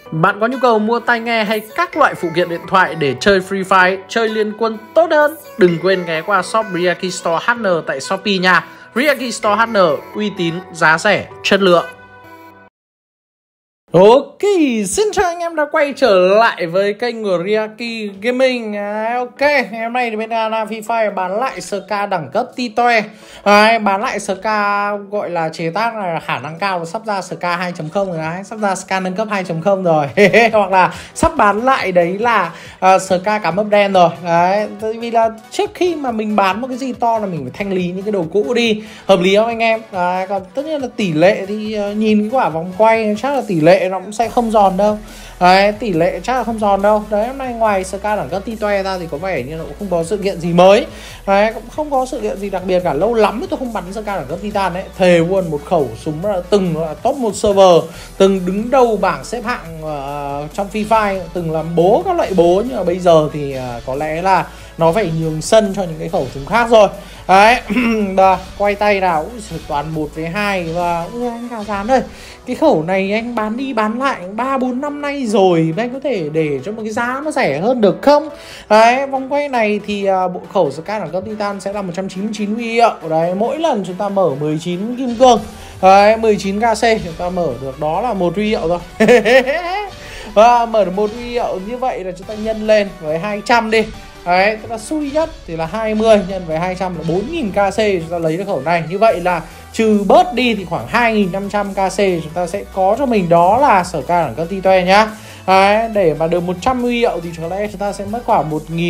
Bạn có nhu cầu mua tai nghe hay các loại phụ kiện điện thoại để chơi Free Fire, chơi liên quân tốt hơn? Đừng quên ghé qua shop Riaki Store HN tại Shopee nha. Riaki Store HN, uy tín, giá rẻ, chất lượng. Ok, xin chào anh em đã quay trở lại với kênh của Riaki Gaming. Ok, ngày hôm nay thì bên Ana Free Fire bán lại SK đẳng cấp Titoe. Bán lại SK gọi là chế tác là khả năng cao là sắp ra SK 2.0 rồi đấy, sắp ra SK nâng cấp 2.0 rồi. Hoặc là sắp bán lại đấy là SK cá mập đen rồi. Đấy, tại vì là trước khi mà mình bán một cái gì to là mình phải thanh lý những cái đồ cũ đi. Hợp lý không anh em? Đấy, còn tất nhiên là tỷ lệ thì nhìn cái quả vòng quay chắc là tỷ lệ nó cũng sẽ không giòn đâu. Đấy, tỷ lệ chắc là không giòn đâu. Đấy, hôm nay ngoài SK đẳng cấp Titoe ra thì có vẻ như nó cũng không có sự kiện gì mới. Đấy, cũng không có sự kiện gì đặc biệt cả. Lâu lắm tôi không bắn SK đẳng cấp Titan đấy. Thề luôn, một khẩu súng là từng là top 1 server, từng đứng đầu bảng xếp hạng trong Free Fire, từng làm bố các loại bố, nhưng mà bây giờ thì có lẽ là nó phải nhường sân cho những cái khẩu súng khác rồi. Đấy, quay tay nào, toàn 1v2 và anh Gà Rán ơi, cái khẩu này anh bán đi bán lại 3-4 năm nay rồi, anh có thể để cho một cái giá nó rẻ hơn được không? Đấy, vòng quay này thì bộ khẩu SK đẳng cấp Titan sẽ là 199 huy hiệu. Đấy, mỗi lần chúng ta mở 19 kim cương, đấy, 19 KC chúng ta mở được đó là một huy hiệu rồi. Và mở được một huy hiệu như vậy là chúng ta nhân lên với 200 đi. Đấy, tức là xui nhất thì là 20 nhân với 200 là 4000 KC chúng ta lấy được khẩu này. Như vậy là trừ bớt đi thì khoảng 2500 KC chúng ta sẽ có cho mình đó là SK đẳng cấp Titoe nhá. Đấy, để mà được 100 huy hiệu thì có lẽ chúng ta sẽ mất khoảng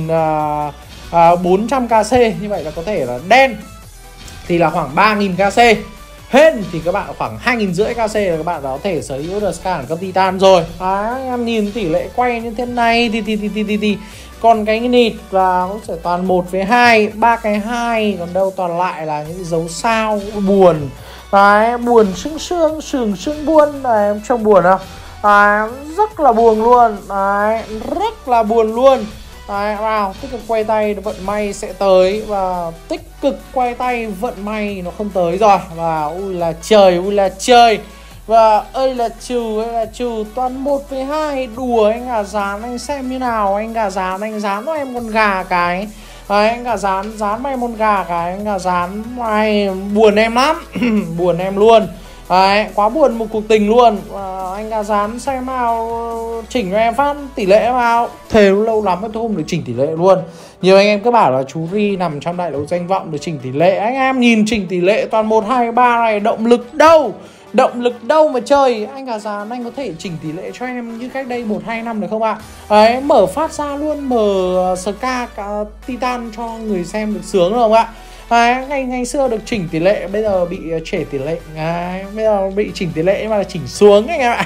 1400 KC. Như vậy là có thể là đen thì là khoảng 3000 KC. Hên thì các bạn khoảng 2500 KC là các bạn đã có thể sở hữu được SK đẳng cấp Titan rồi. Đấy, em nhìn tỷ lệ quay như thế này thì còn cái nịt và nó sẽ toàn 1v2, 3 cái 2, còn đâu toàn lại là những dấu sao buồn. Đấy, buồn sương buồn. Đấy, em trông buồn không? Đấy, rất là buồn luôn. Đấy, rất là buồn luôn. Đấy, vào tích cực quay tay vận may sẽ tới, và tích cực quay tay vận may nó không tới rồi. Và ui là trời. Và ơi là trừ toàn 1v2. Đùa anh Gà Rán, anh xem như nào. Anh Gà Rán, anh dán cho em con gà cái. Đấy, anh Gà Rán, dán cho em con gà cái. Anh Gà Rán mày buồn em lắm. Buồn em luôn. Đấy, quá buồn một cuộc tình luôn. Anh Gà Rán xem nào, chỉnh cho em phát tỷ lệ vào. Thề lâu lắm tôi không được chỉnh tỷ lệ luôn. Nhiều anh em cứ bảo là chú Ri nằm trong đại đấu danh vọng được chỉnh tỷ lệ. Anh em nhìn chỉnh tỷ lệ toàn 1, 2, 3 này, động lực đâu? Động lực đâu mà chơi. Anh Gà Rán, anh có thể chỉnh tỷ lệ cho em như cách đây 1-2 năm được không ạ? Đấy, mở phát ra luôn, mở SK Titan cho người xem được sướng được không ạ? Đấy, ngày xưa được chỉnh tỷ lệ, bây giờ bị trễ tỷ lệ. Đấy, bây giờ bị chỉnh tỷ lệ mà là chỉnh xuống anh em ạ.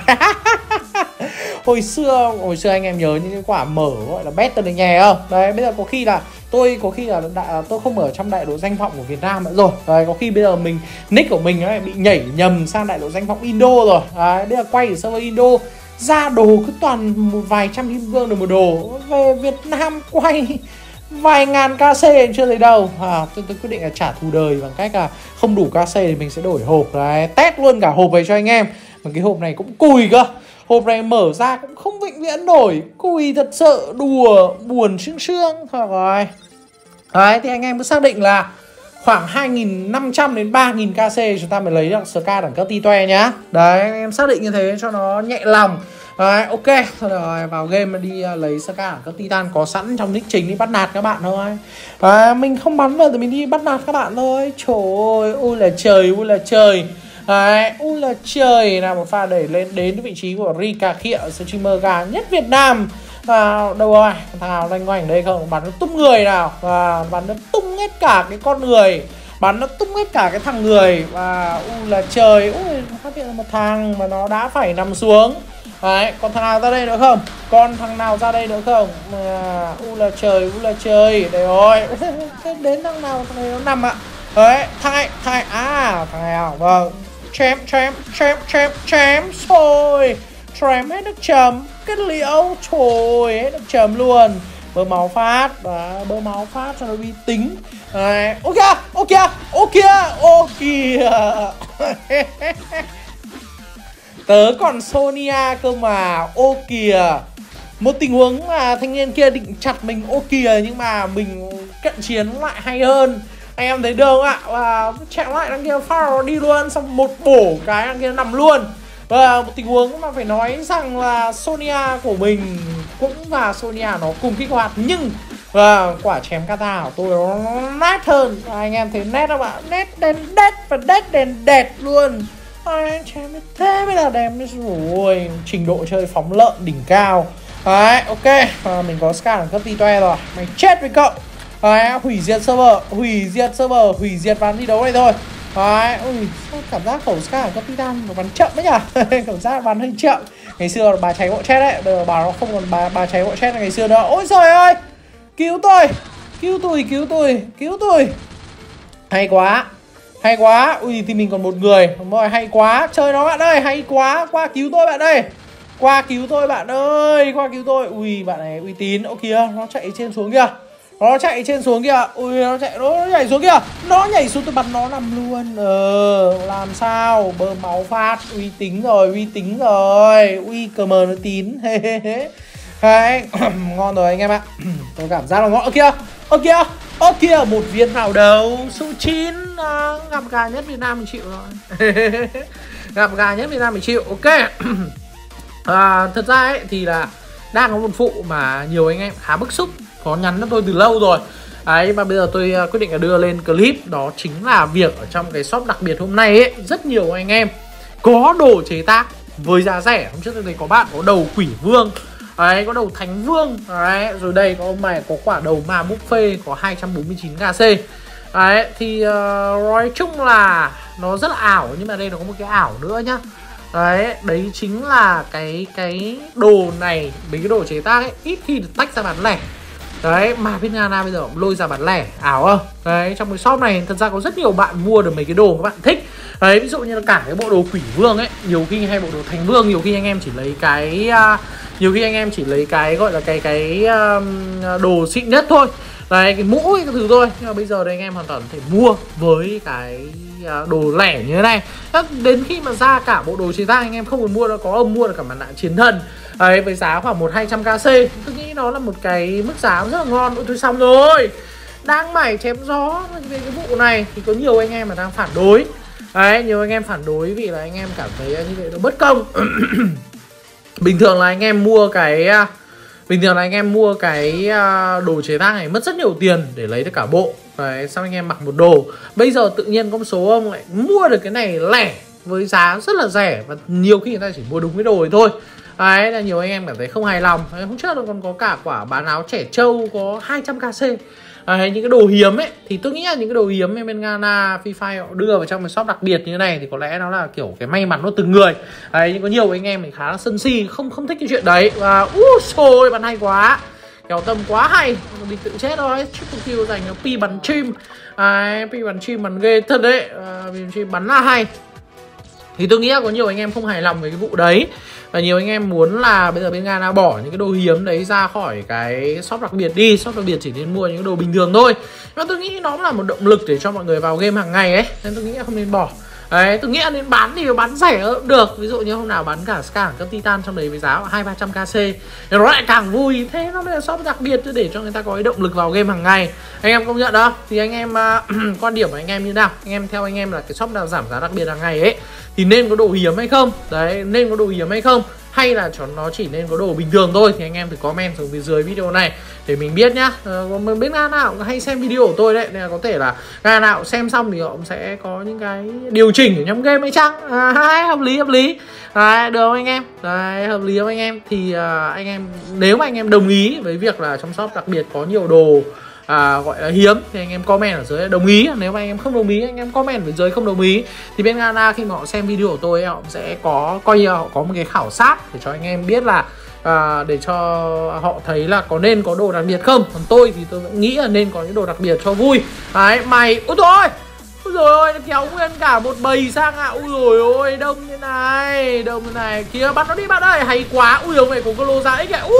Hồi xưa anh em nhớ những cái quả mở gọi là Battle nhè không? Đấy, bây giờ có khi là tôi không ở trong đại đội danh vọng của Việt Nam nữa rồi. Đấy, có khi bây giờ nick của mình ấy bị nhảy nhầm sang đại đội danh vọng Indo rồi. Đấy, bây giờ quay ở server Indo ra đồ cứ toàn vài trăm kim cương được một đồ. Về Việt Nam quay vài ngàn KC chưa thấy đâu. Tôi quyết định là trả thù đời bằng cách là không đủ KC thì mình sẽ đổi hộp. Đấy, test luôn cả hộp này cho anh em. Mà cái hộp này cũng cùi cơ. Hộp này mở ra cũng không vĩnh viễn nổi. Cùi thật sự, đùa, buồn sương. Thôi rồi. Đấy, thì anh em cứ xác định là khoảng 2500 đến 3000 KC chúng ta mới lấy được SK đẳng cấp Titoe nhá. Đấy, anh em xác định như thế cho nó nhẹ lòng. Đấy, ok. Thôi rồi, vào game đi lấy SK đẳng cấp Titan có sẵn trong nick chính đi bắt nạt các bạn thôi. Đấy, mình không bắn vào thì mình đi bắt nạt các bạn thôi. Trời ơi, ui là trời. Đấy, ui là trời. Nào, một pha đẩy lên đến vị trí của Rika Khịa, streamer gà nhất Việt Nam. Đâu rồi, thằng nào lanh quanh đây không? Bắn nó tung người nào. Bắn nó tung hết cả cái con người, bắn nó tung hết cả cái thằng người. Và là trời. Ui, phát hiện là một thằng mà nó đã phải nằm xuống. Đấy, còn thằng nào ra đây nữa không? Là trời. Đây rồi. Đến thằng nào, thằng này nó nằm ạ. Đấy, thằng này thằng này à? Vâng. Chém rồi. Chém hết nước chấm. Kết liễu. Trời, hết nước chấm luôn. Bơ máu phát. Đó, bơ máu phát cho nó uy tín. Đấy. Ô kìa. Tớ còn Sonia cơ mà. Ô kìa. Một tình huống mà thanh niên kia định chặt mình ô kìa, nhưng mà mình cận chiến lại hay hơn. Anh em thấy được không ạ? Và chạm lại đằng kia Pharaoh đi luôn, xong một bổ cái đằng kia nằm luôn. Và một tình huống mà phải nói rằng là Sonia của mình cũng và Sonia nó cùng kích hoạt, nhưng quả chém kata của tôi nó nét hơn. Anh em thấy nét không ạ? Nét đen đét và đét đèn đẹt luôn. Chém thế mới là đẹp. Ôi, trình độ chơi phóng lợn đỉnh cao. Đấy, ok. Mình có Scar đẳng cấp T-toe rồi. Mày chết với cậu. Đấy, hủy diệt server, hủy diệt ván thi đấu này thôi. Đấy, ui, cảm giác khẩu Scar đẳng cấp Titan nó bắn chậm đấy nhỉ. Cảm giác bắn hơi chậm. Ngày xưa bà cháy bộ chết đấy, bây giờ bà nó không còn bà cháy bộ chết ngày xưa nữa. Ôi trời ơi, cứu tôi. Cứu tôi. Hay quá. Ui, thì mình còn một người. Rồi, hay quá. Chơi nó bạn ơi, hay quá. Qua cứu tôi bạn ơi. Qua cứu tôi. Ui, bạn này uy tín. Ô kìa, nó chạy trên xuống kìa. Ui, nó nhảy xuống kìa. Nó nhảy xuống, tôi bắn nó nằm luôn. Làm sao? Bơm máu phát. Uy tín rồi. Ui, cờ mờ nó tín. Đấy, ngon rồi anh em ạ. Tôi cảm giác là ngon. Ơ kìa, một viên vào đầu. Số 9. Gặp gà nhất Việt Nam mình chịu rồi. Ok. Thật ra ấy thì là đang có một vụ mà nhiều anh em khá bức xúc, có nhắn cho tôi từ lâu rồi. Đấy, mà bây giờ tôi quyết định là đưa lên clip. Đó chính là việc ở trong cái shop đặc biệt hôm nay ấy, rất nhiều anh em có đồ chế tác với giá rẻ. Hôm trước tôi thấy có bạn có đầu quỷ vương, đấy, có đầu thánh vương, đấy, rồi đây có ông này có quả đầu ma buffet có 249kc. Đấy, thì nói chung là nó rất là ảo, nhưng mà đây nó có một cái ảo nữa nhá. Đấy chính là cái đồ này, mấy cái đồ chế tác ấy ít khi được tách ra bán lẻ. Đấy, mà bên Ghana bây giờ cũng lôi ra bán lẻ, ảo không? Đấy, trong cái shop này thật ra có rất nhiều bạn mua được mấy cái đồ các bạn thích. Đấy, ví dụ như là cả cái bộ đồ quỷ vương ấy, nhiều khi hay bộ đồ thành vương, nhiều khi anh em chỉ lấy cái gọi là cái đồ xịn nhất thôi. Đấy, cái mũ cái thứ thôi. Nhưng mà bây giờ đây anh em hoàn toàn có thể mua với cái đồ lẻ như thế này. Đến khi mà ra cả bộ đồ chế tác anh em không còn mua đâu, có ông mua được cả mặt nạ chiến thần. Đấy, với giá khoảng 1-200kc. Tôi nghĩ nó là một cái mức giá rất là ngon. Ôi, tôi xong rồi. Đang mải chém gió về cái vụ này thì có nhiều anh em mà đang phản đối. Đấy, nhiều anh em phản đối vì là anh em cảm thấy như vậy nó bất công. Bình thường là anh em mua cái đồ chế tác này mất rất nhiều tiền để lấy được cả bộ. Đấy, xong anh em mặc một đồ. Bây giờ tự nhiên có một số ông lại mua được cái này lẻ với giá rất là rẻ, và nhiều khi người ta chỉ mua đúng cái đồ ấy thôi. Đấy, là nhiều anh em cảm thấy không hài lòng. Đấy, hôm trước còn có cả quả bán áo trẻ trâu có 200kc. Đấy, những cái đồ hiếm ấy thì tôi nghĩ là những cái đồ hiếm bên Ghana Free Fire họ đưa vào trong một shop đặc biệt như thế này thì có lẽ nó là kiểu cái may mắn của từng người. Đấy, nhưng có nhiều anh em thì khá là sân si, không thích cái chuyện đấy. Và xôi bắn hay quá, kéo tâm quá hay, đi tự chết thôi. Triple kill dành cho pi bắn chim. Pi bắn chim bắn ghê thật đấy. Pi bắn chim bắn là hay. Thì tôi nghĩ là có nhiều anh em không hài lòng với cái vụ đấy, và nhiều anh em muốn là bây giờ bên Ghana bỏ những cái đồ hiếm đấy ra khỏi cái shop đặc biệt đi. Shop đặc biệt chỉ nên mua những cái đồ bình thường thôi. Nhưng mà tôi nghĩ nó là một động lực để cho mọi người vào game hàng ngày ấy, nên tôi nghĩ là không nên bỏ. Đấy, tôi nghĩ là nên bán thì bán rẻ cũng được. Ví dụ như hôm nào bán cả Scar cấp Titan trong đấy với giá 200-300kc thì nó lại càng vui. Thế nó mới là shop đặc biệt để cho người ta có cái động lực vào game hàng ngày. Anh em công nhận đó. Thì anh em quan điểm của anh em như nào? Anh em theo anh em là cái shop nào giảm giá đặc biệt hàng ngày ấy thì nên có đồ hiếm hay không? Đấy, nên có đồ hiếm hay không? Hay là nó chỉ nên có đồ bình thường thôi? Thì anh em thử comment xuống phía dưới video này để mình biết nhá. Bên Ghana nào cũng hay xem video của tôi đấy, nên là có thể là Ghana nào xem xong thì họ cũng sẽ có những cái điều chỉnh ở trong game hay chăng. Hợp lý. Đấy, được không anh em? Đấy, hợp lý không anh em? Thì anh em nếu mà anh em đồng ý với việc là trong shop đặc biệt có nhiều đồ gọi là hiếm thì anh em comment ở dưới đồng ý. Nếu mà anh em không đồng ý, anh em comment ở dưới không đồng ý. Thì bên Ghana khi mà họ xem video của tôi, họ sẽ có coi như họ có một cái khảo sát để cho anh em biết là để cho họ thấy là có nên có đồ đặc biệt không. Còn tôi thì tôi vẫn nghĩ là nên có những đồ đặc biệt cho vui. Đấy, mày ôi thôi, ôi rồi ôi, nó kéo nguyên cả một bầy sang ạ. Ui rồi ôi, đông như này kia, bắt nó đi bạn ơi, hay quá. Ui ông này có cái lô giá ích kìa.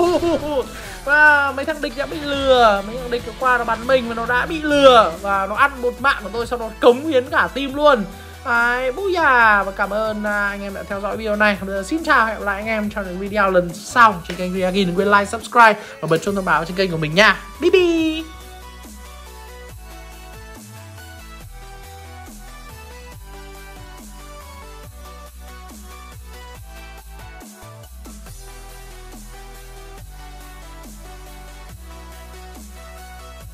Và mấy thằng địch đã bị lừa, mấy thằng địch qua nó bắn mình và nó đã bị lừa và nó ăn một mạng của tôi, sau đó cống hiến cả team luôn. Đấy, booyah. Và cảm ơn anh em đã theo dõi video này. Bây giờ xin chào, hẹn gặp lại anh em trong những video lần sau trên kênh Reagin. Đừng quên like, subscribe và bật chuông thông báo trên kênh của mình nha. Bye bye.